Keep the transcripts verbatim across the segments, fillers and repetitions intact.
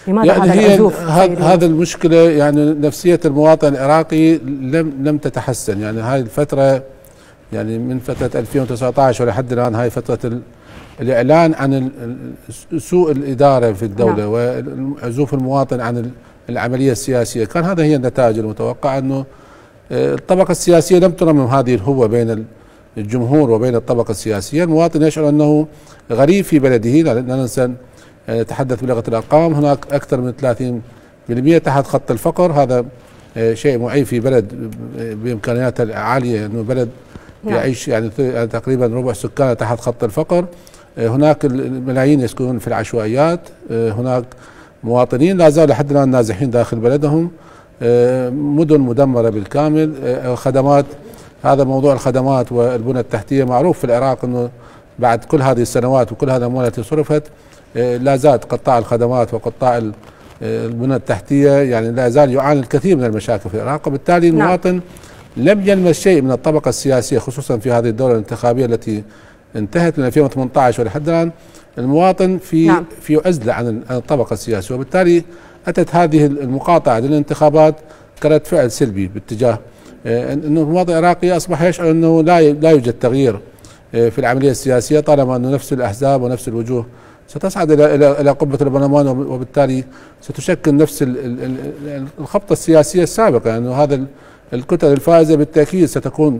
لماذا يعني هذا العزوف؟ هذا المشكلة يعني نفسية المواطن العراقي لم لم تتحسن. يعني هاي الفترة يعني من فترة ألفين وتسعة عشر ولحد الآن هاي فترة الإعلان عن سوء الإدارة في الدولة نعم. وعزوف المواطن عن العملية السياسية، كان هذا هي النتائج المتوقعة، أنه الطبقة السياسية لم ترمم هذه الهوة بين الجمهور وبين الطبقة السياسية. المواطن يشعر أنه غريب في بلده، لا ننسى نتحدث بلغة الأرقام، هناك أكثر من ثلاثين بالمئة تحت خط الفقر. هذا شيء معيب في بلد بإمكانياته العالية، أنه بلد نعم. يعيش يعني تقريبا ربع سكانه تحت خط الفقر. هناك الملايين يسكنون في العشوائيات، هناك مواطنين لا زالوا لحد الآن نازحين داخل بلدهم، مدن مدمرة بالكامل، خدمات. هذا موضوع الخدمات والبنى التحتية معروف في العراق أنه بعد كل هذه السنوات وكل هذه الأموال التي صرفت لا زال قطاع الخدمات وقطاع البنى التحتية يعني لا زال يعاني الكثير من المشاكل في العراق. وبالتالي المواطن لم يلمس شيء من الطبقة السياسية، خصوصا في هذه الدورة الانتخابية التي انتهت من ألفين وثمانية عشر ولحد الآن. المواطن في نعم. في عزلة عن الطبقة السياسية، وبالتالي أتت هذه المقاطعة للانتخابات كرد فعل سلبي باتجاه أنه المواطن العراقي أصبح يشعر أنه لا لا يوجد تغيير في العملية السياسية، طالما أنه نفس الأحزاب ونفس الوجوه ستصعد إلى إلى إلى قبة البرلمان، وبالتالي ستشكل نفس الخبطة السياسية السابقة. يعني هذا الكتل الفائزة بالتأكيد ستكون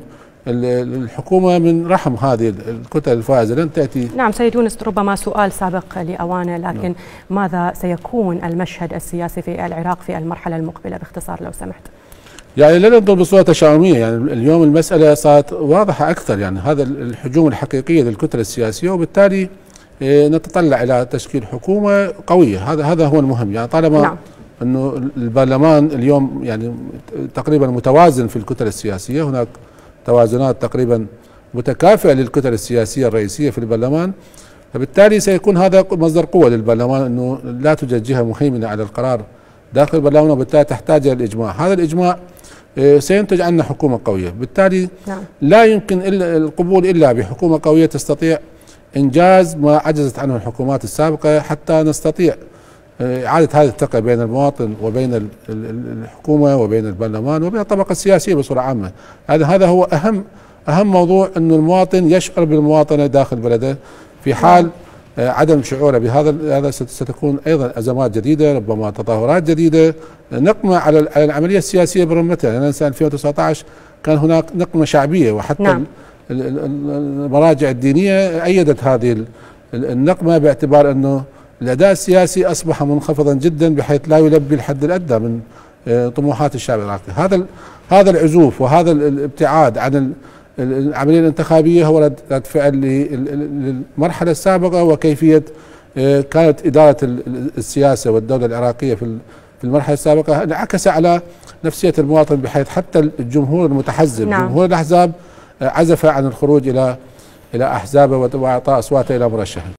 الحكومة من رحم هذه الكتل الفائزة، لن تأتي. نعم سيد يونس، ربما سؤال سابق لأوانه، لكن نعم. ماذا سيكون المشهد السياسي في العراق في المرحلة المقبلة باختصار لو سمحت؟ يعني لا ننظر بصورة تشاؤمية، يعني اليوم المسألة صارت واضحة أكثر، يعني هذا الهجوم الحقيقي للكتل السياسية، وبالتالي نتطلع إلى تشكيل حكومة قوية. هذا هذا هو المهم. يعني طالما نعم. أنه البرلمان اليوم يعني تقريبا متوازن في الكتل السياسية، هناك توازنات تقريبا متكافئة للكتل السياسية الرئيسية في البرلمان، فبالتالي سيكون هذا مصدر قوة للبرلمان، أنه لا توجد جهة مهيمنة على القرار داخل البرلمان، وبالتالي تحتاج إلى الإجماع. هذا الإجماع سينتج عنا حكومة قوية، بالتالي نعم. لا يمكن إلا القبول إلا بحكومة قوية تستطيع إنجاز ما عجزت عنه الحكومات السابقة، حتى نستطيع إعادة هذه الثقة بين المواطن وبين الحكومة وبين البرلمان وبين الطبقة السياسية بصورة عامة. هذا هذا هو أهم أهم موضوع، أن المواطن يشعر بالمواطنة داخل بلده. في حال عدم شعوره بهذا هذا ستكون أيضا أزمات جديدة، ربما تظاهرات جديدة، نقمة على العملية السياسية برمتها. يعني ننسى ألفين وتسعة عشر كان هناك نقمة شعبية، وحتى نعم. المراجع الدينية أيدت هذه النقمة باعتبار أنه الأداء السياسي أصبح منخفضا جدا بحيث لا يلبي الحد الأدنى من طموحات الشعب العراقي. هذا هذا العزوف وهذا الابتعاد عن العملية الانتخابية هو رد فعل للمرحلة السابقة، وكيفية كانت إدارة السياسة والدولة العراقية في المرحلة السابقة انعكس على نفسية المواطن، بحيث حتى الجمهور المتحزب نعم. جمهور الأحزاب عزف عن الخروج إلى إلى أحزابه وإعطاء أصواته إلى مرشحه.